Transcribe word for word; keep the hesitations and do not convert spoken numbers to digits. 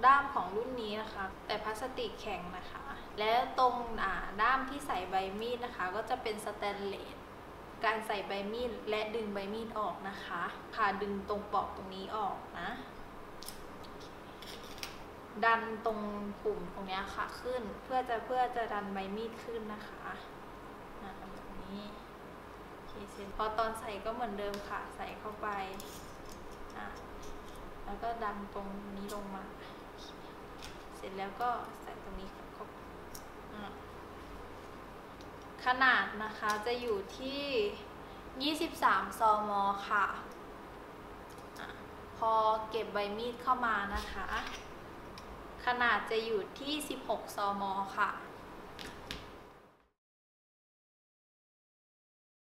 ด้ามของรุ่นนี้นะคะแต่พลาสติกแข็งนะคะและตรงด้ามที่ใส่ใบมีดนะคะก็จะเป็นสแตนเลสการใส่ใบมีดและดึงใบมีดออกนะคะค่ะดึงตรงปลอกตรงนี้ออกนะดันตรงปุ่มตรงนี้ค่ะขึ้นเพื่อจะเพื่อจะดันใบมีดขึ้นนะคะแบบนี้พอตอนใส่ก็เหมือนเดิมค่ะใส่เข้าไปแล้วก็ดันตรงนี้ลงมาเสร็จแล้วก็ใส่ตรงนี้เข้าไปขนาดนะคะจะอยู่ที่ยี่สิบสามซม.ค่ะพอเก็บใบมีดเข้ามานะคะขนาดจะอยู่ที่สิบหกซม.ค่ะ